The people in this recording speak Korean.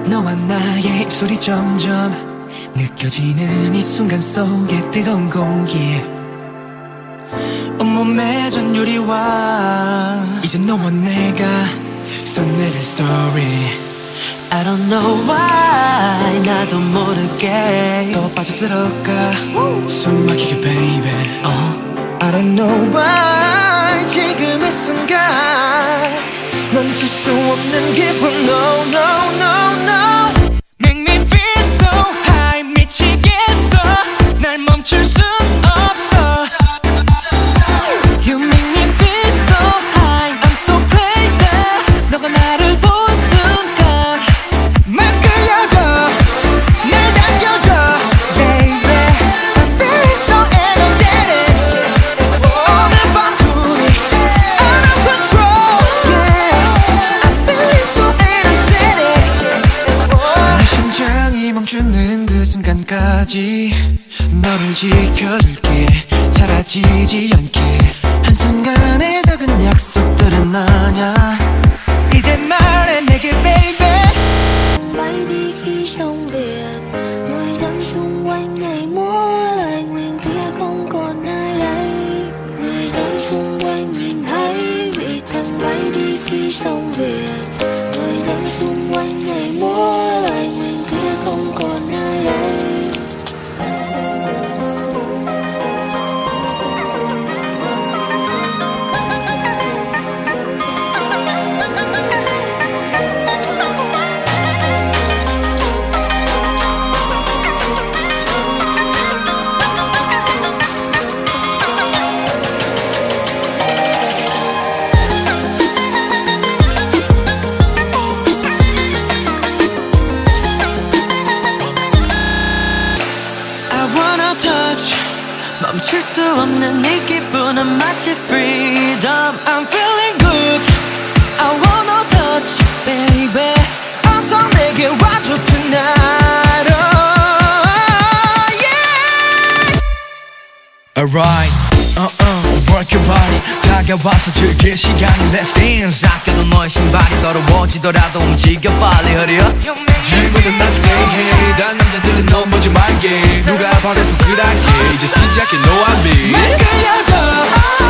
너와 나의 입술이 점점 느껴지는 이 순간 속에 뜨거운 공기 온몸에 전율이와 이제 너와 내가 써내릴 story I don't know why 나도 모르게 또 빠져들어가 숨 막히게 baby I don't know why 지금 이 순간 멈출 수 없는 기분 No no no no Make me feel so high 미치겠어 날 멈출 순 없어 You make me feel so high I'm so crazy 너가 나를 본 순간 막 끌려가 날 당겨줘 Baby I'm feeling so energetic 오늘 밤 둘이 out of control Yeah I'm feeling so energetic 내 심장이 멈추는 그 순간까지 너를 지켜줄게 사라지지 않게 한순간의 작은 약속들은 아냐 이제 말해 내게 baby bay đi khi xong việc người dân xung quanh nhảy múa lại nguyện kia không còn ai đây người dân xung quanh nhìn thấy vị thần bay đi khi xong việc người dân xung quanh nhảy múa lại nguyện kia không còn ai đây 멈출 수 없는 이 기분은 마치 freedom I'm feeling good I wanna touch baby 어서 내게 와줘 tonight oh yeah Alright work your body 다가와서 즐길 시간이 Let's dance 아껴둔 너의 신발이 더러워지더라도 움직여 빨리 hurry up 질문은 난 say hey 단 남자들은 넘보지 말게 누가 버려서 그랄게 이제 시작해 no I'm me 말 끌려도